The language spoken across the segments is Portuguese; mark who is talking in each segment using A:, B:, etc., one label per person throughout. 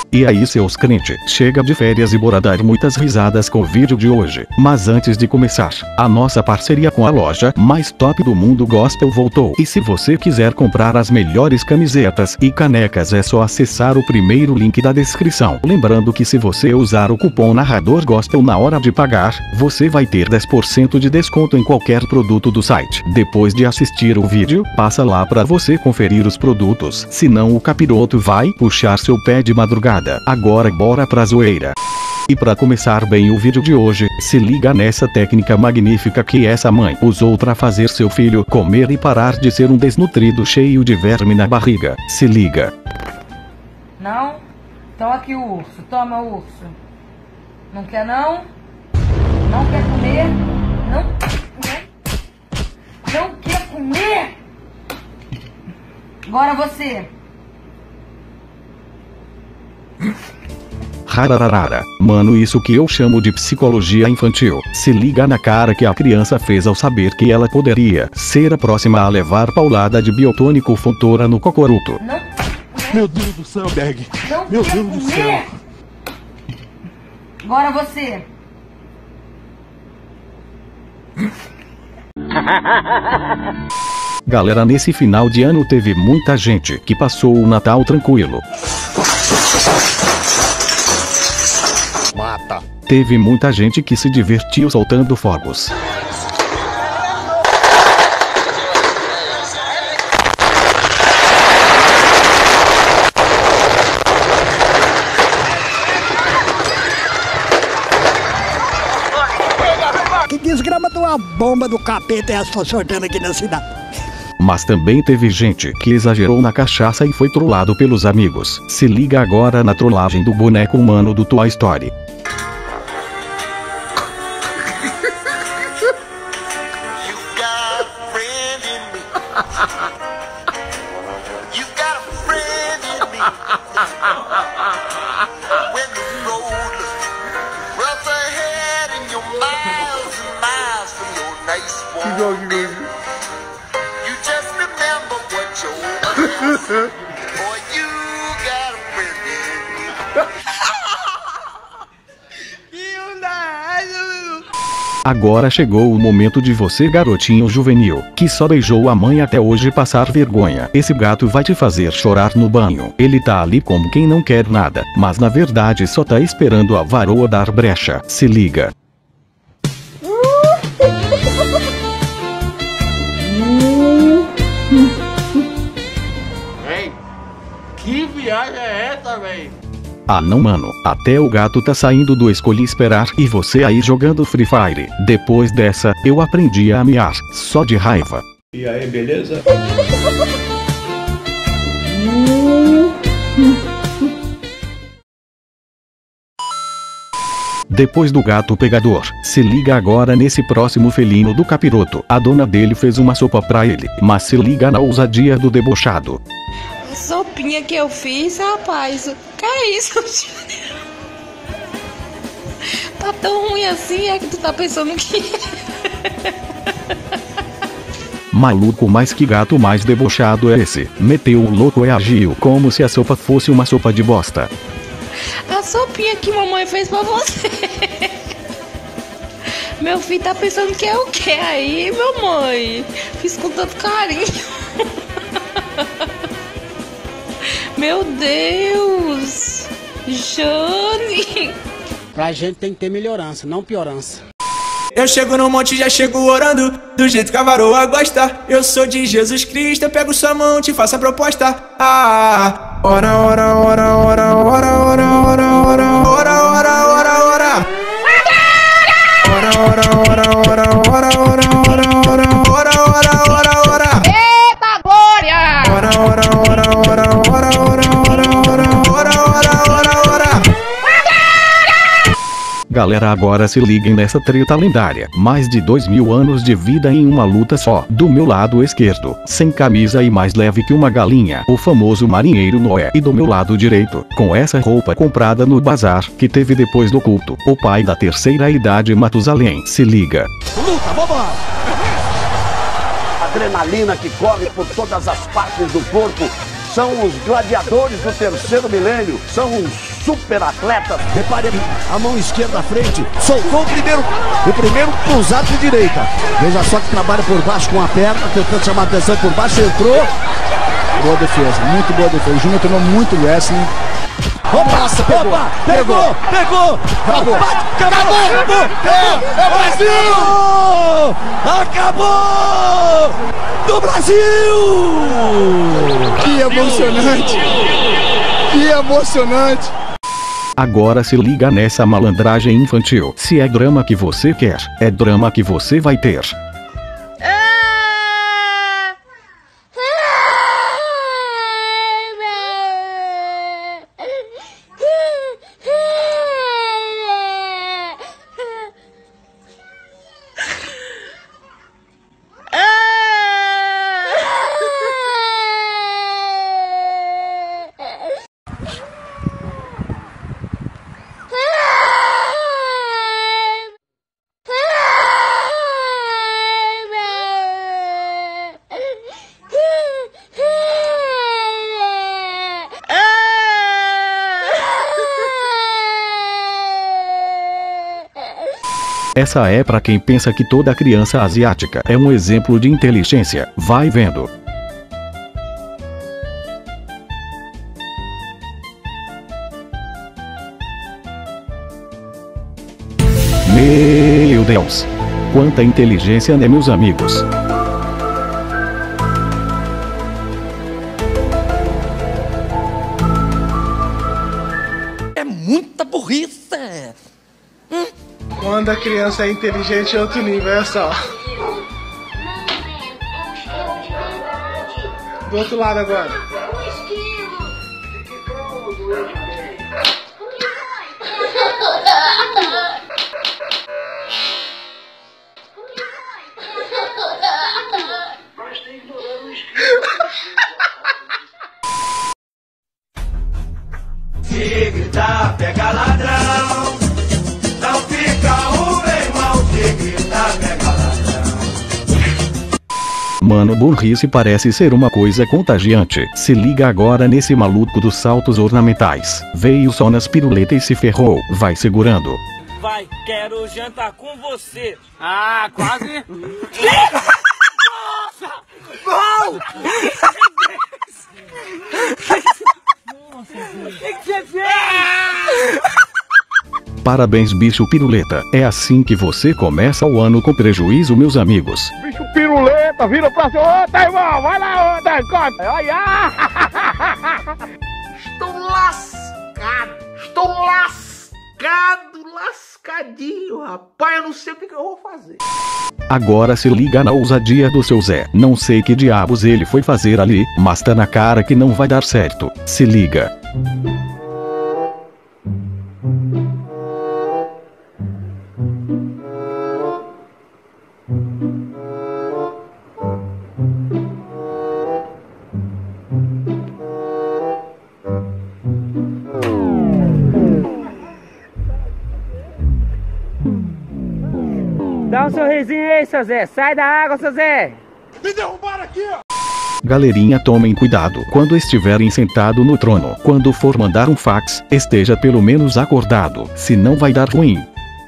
A: E aí seus crentes, chega de férias e bora dar muitas risadas com o vídeo de hoje. Mas antes de começar, a nossa parceria com a loja mais top do mundo gospel voltou. E se você quiser comprar as melhores camisetas e canecas é só acessar o primeiro link da descrição. Lembrando que se você usar o cupom Narrador Gospel na hora de pagar, você vai ter 10% de desconto em qualquer produto do site. Depois de assistir o vídeo, passa lá para você conferir os produtos, senão o capiroto vai puxar seu pé de madrugada. Agora bora pra zoeira. E para começar bem o vídeo de hoje, se liga nessa técnica magnífica que essa mãe usou para fazer seu filho comer e parar de ser um desnutrido cheio de verme na barriga. Se liga.
B: Não? Então aqui o urso. Toma o urso. Não quer não? Não quer comer? Não quer comer? Agora você.
A: Rararara. Mano, isso que eu chamo de psicologia infantil. Se liga na cara que a criança fez ao saber que ela poderia ser a próxima a levar paulada de biotônico fontora no cocoruto.
B: Não.
C: Meu Deus do céu, Berg.
B: Não
C: Meu
B: quer
C: Deus do
B: comer?
C: céu.
B: Agora você.
A: Galera, nesse final de ano teve muita gente que passou o Natal tranquilo.
C: Mata.
A: Teve muita gente que se divertiu soltando fogos.
D: Que desgrama de uma bomba do capeta é essa soltando aqui na cidade?
A: Mas também teve gente que exagerou na cachaça e foi trollado pelos amigos. Se liga agora na trollagem do boneco humano do Toy Story. Agora chegou o momento de você, garotinho juvenil, que só beijou a mãe até hoje passar vergonha. Esse gato vai te fazer chorar no banho. Ele tá ali como quem não quer nada, mas na verdade só tá esperando a varoa dar brecha. Se liga.
C: Véi, que viagem é essa, véi?
A: Ah não, mano, até o gato tá saindo do escolhi esperar e você aí jogando Free Fire. Depois dessa, eu aprendi a miar, só de raiva.
C: E aí, beleza?
A: Depois do gato pegador, se liga agora nesse próximo felino do capiroto. A dona dele fez uma sopa pra ele, mas se liga na ousadia do debochado.
E: A sopinha que eu fiz, rapaz, que é isso? Tá tão ruim assim, é que tu tá pensando que...
A: Maluco, mais que gato mais debochado é esse. Meteu o louco e agiu como se a sopa fosse uma sopa de bosta.
E: A sopinha que mamãe fez pra você. Meu filho tá pensando que é o que aí, mamãe? Fiz com tanto carinho. Meu Deus! Jane!
D: Pra gente tem que ter melhorança, não piorança.
F: Eu chego no monte, já chego orando, do jeito que a varoa gosta. Eu sou de Jesus Cristo, eu pego sua mão, te faço a proposta. Ah, ora, ora, ora, ora, ora, ora, ora, ora, ora, ora, ora, ora. Ora, ora, ora, ora, ora, ora, ora, ora, ora, ora, ora, ora.
E: Eita glória!
F: Ora, ora, ora, ora, ora, ora, ora, ora, ora, ora, ora.
A: Galera, agora se liguem nessa treta lendária. Mais de 2000 anos de vida em uma luta só. Do meu lado esquerdo, sem camisa e mais leve que uma galinha, o famoso marinheiro Noé. E do meu lado direito, com essa roupa comprada no bazar, que teve depois do culto, o pai da terceira idade Matusalém. Se liga.
D: Luta, vambora!
G: Adrenalina que corre por todas as partes do corpo. São os gladiadores do terceiro milênio. São os super atleta.
H: Repare a mão esquerda à frente, soltou o primeiro cruzado de direita. Veja só que trabalha por baixo com a perna, tentando chamar a atenção por baixo, entrou. Boa defesa, muito boa defesa. O Júnior treinou muito wrestling.
G: Nossa,
H: Pegou!
G: Acabou!
H: É Brasil! Acabou! Do Brasil!
F: Que emocionante! Que emocionante!
A: Agora se liga nessa malandragem infantil. Se é drama que você quer, é drama que você vai ter. Essa é pra quem pensa que toda criança asiática é um exemplo de inteligência. Vai vendo. Meu Deus! Quanta inteligência, né, meus amigos?
G: É muita burrice.
F: Quando a criança é inteligente é outro nível, é só. Do outro lado agora.
I: Se gritar, pega ladrão. Não fica o meu irmão. Se gritar, pega ladrão.
A: Mano, burrice parece ser uma coisa contagiante. Se liga agora nesse maluco dos saltos ornamentais. Veio só nas piruletas e se ferrou. Vai segurando.
J: Vai, quero jantar com você. Ah, quase. Nossa! Gol!
A: Parabéns, bicho piruleta. É assim que você começa o ano com prejuízo, meus amigos.
C: Bicho piruleta, vira pra cima. Ô, tá, irmão, vai lá, ô, tá, corta. Olha.
G: Estou lascado. Estou lascado, lascadinho, rapaz. Eu não sei o que eu vou fazer.
A: Agora se liga na ousadia do seu Zé. Não sei que diabos ele foi fazer ali, mas tá na cara que não vai dar certo. Se liga.
J: Dá um sorrisinho aí, seu Zé. Sai da água, seu Zé.
C: Me derrubaram aqui, ó.
A: Galerinha, tomem cuidado quando estiverem sentado no trono. Quando for mandar um fax, esteja pelo menos acordado, senão vai dar ruim.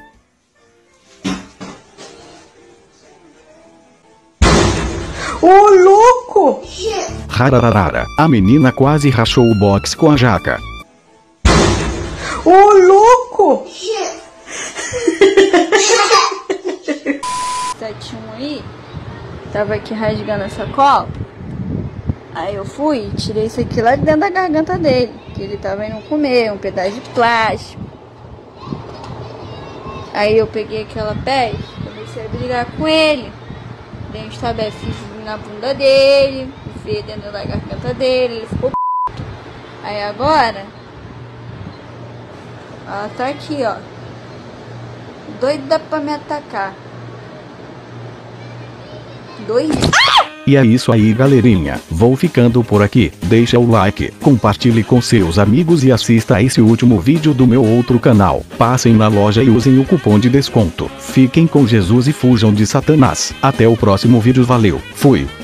E: Ô, louco!
A: Rararara, a menina quase rachou o box com a jaca.
E: Ô, louco! 71 aí, tava aqui rasgando a sacola. Aí eu fui e tirei isso aqui lá de dentro da garganta dele, que ele tava indo comer, um pedaço de plástico. Aí eu peguei aquela pele, comecei a brigar com ele. Dei um estabefe na bunda dele, enfiei dentro da garganta dele, ele ficou p***. Aí agora, ela tá aqui, ó, doida pra me atacar.
A: E é isso aí, galerinha. Vou ficando por aqui. Deixa o like, compartilhe com seus amigos e assista a esse último vídeo do meu outro canal. Passem na loja e usem o cupom de desconto. Fiquem com Jesus e fujam de Satanás. Até o próximo vídeo, valeu. Fui.